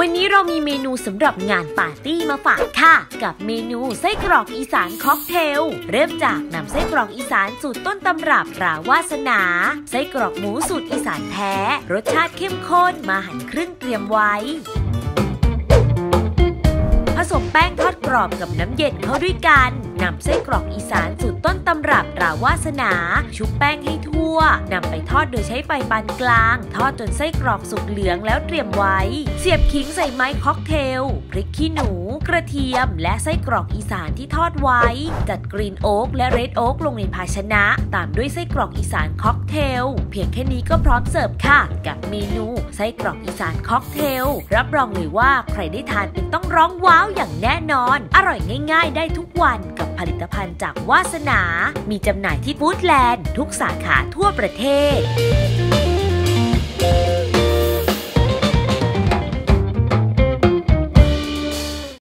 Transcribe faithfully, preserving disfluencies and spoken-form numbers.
วันนี้เรามีเมนูสำหรับงานปาร์ตี้มาฝากค่ะกับเมนูไส้กรอกอีสานค็อกเทลเริ่มจากนำไส้กรอกอีสานสูตรต้นตำรับราวาสนาไส้กรอกหมูสูตรอีสานแท้รสชาติเข้มข้นมาหั่นครึ่งเตรียมไว้ผสมแป้งทอดกรอบกับน้ำเย็นเข้าด้วยกันนำไส้กรอกอีสานสูตรต้นตำรับราวาสนาชุบแป้งให้ทั่วนำไปทอดโดยใช้ไฟปานกลางทอดจนไส้กรอกสุกเหลืองแล้วเตรียมไว้เสียบขิงใส่ไม้ค็อกเทลพริกขี้หนูกระเทียมและไส้กรอกอีสานที่ทอดไว้จัดกรีนโอ๊กและเรดโอ๊กลงในภาชนะตามด้วยไส้กรอกอีสานค็อกเทลเพียงแค่นี้ก็พร้อมเสิร์ฟค่ะกับเมนูไส้กรอกอีสานค็อกเทลรับรองเลยว่าใครได้ทานเป็นต้องร้องว้าวอย่างแน่นอนอร่อยง่ายๆได้ทุกวันกับผลิตภัณฑ์จากวาสนามีจำหน่ายที่ฟู้ดแลนด์ทุกสาขาทั่วประเทศ